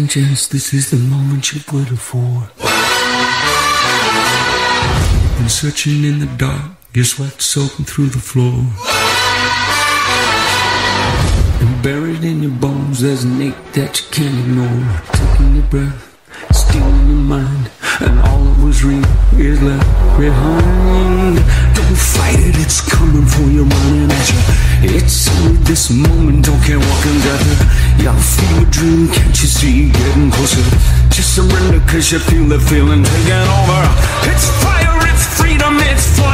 chance, this is the moment you've waited for. Been searching in the dark, your sweat soaking through the floor. And buried in your bones, there's an ache that you can't ignore. Taking your breath, stealing your mind, and all that was real is left behind. Don't fight it, it's coming for you, running at you. It's only this moment, don't care what comes after. Y'all feel a dream, can't you see, getting closer? Just surrender, cause you feel the feeling taking over. It's fire, it's freedom, it's fun.